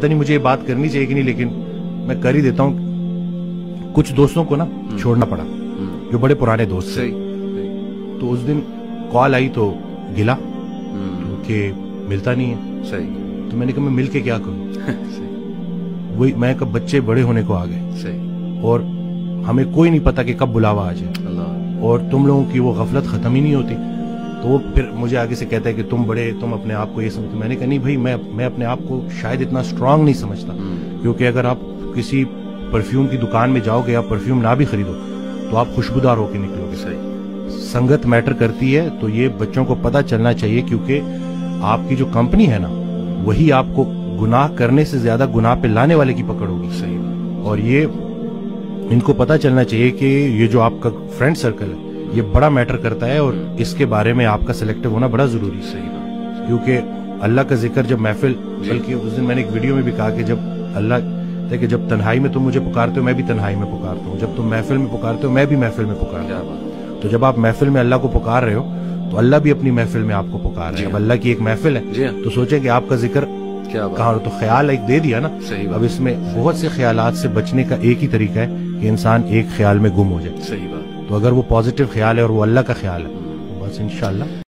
پتہ نہیں مجھے یہ بات کرنی چاہیے کہ نہیں، لیکن میں کر ہی دیتا ہوں. کچھ دوستوں کو نا چھوڑنا پڑا جو بڑے پرانے دوست تھے. تو اس دن کال آئی تو گلا کہ ملتا نہیں ہے. تو میں نے کہا میں مل کے کیا کروں. وہی میں کہا بچے بڑے ہونے کو آ گئے اور ہمیں کوئی نہیں پتا کہ کب بلاوا آ جائے، اور تم لوگوں کی وہ غفلت ختم ہی نہیں ہوتی. تو وہ پھر مجھے آگے سے کہتا ہے کہ تم بڑے، تم اپنے آپ کو یہ سمجھتے. میں نے کہا نہیں بھائی، میں اپنے آپ کو شاید اتنا اسٹرانگ نہیں سمجھتا، کیونکہ اگر آپ کسی پرفیوم کی دکان میں جاؤ گے، آپ پرفیوم نہ بھی خریدو تو آپ خوشبودار ہو کے نکلو گے. سنگت میٹر کرتی ہے، تو یہ بچوں کو پتہ چلنا چاہیے، کیونکہ آپ کی جو کمپنی ہے نا وہی آپ کو گناہ کرنے سے زیادہ گناہ پہ لانے والے کی پکڑ ہوگی. اور یہ ان کو پتہ چلنا چاہیے کہ یہ جو آپ کا فرینڈ سرکل ہے یہ بڑا میٹر کرتا ہے، اور اس کے بارے میں آپ کا سلیکٹو ہونا بڑا ضروری ہے. کیونکہ اللہ کا ذکر جب محفل، بلکہ اس دن میں نے ایک ویڈیو میں بھی کہا کہ جب اللہ کہ جب تنہائی میں تم مجھے پکارتے ہو میں بھی تنہائی میں پکارتا ہوں، جب تم محفل میں پکارتے ہو میں بھی محفل میں پکارتا ہوں. تو جب آپ محفل میں اللہ کو پکار رہے ہو تو اللہ بھی اپنی محفل میں آپ کو پکار رہے ہیں. اب اللہ کی ایک محفل ہے تو سوچیں کہ آپ کا ذکر کہاں ہو. تو خیال ایک دے دیا نا. اب اس میں بہت سے خیالات سے بچنے کا ایک ہی طریقہ ہے کہ انسان ایک خیال میں گم ہو جائے. تو اگر وہ پازیٹیو خیال ہے اور وہ اللہ کا خیال ہے، بس انشاءاللہ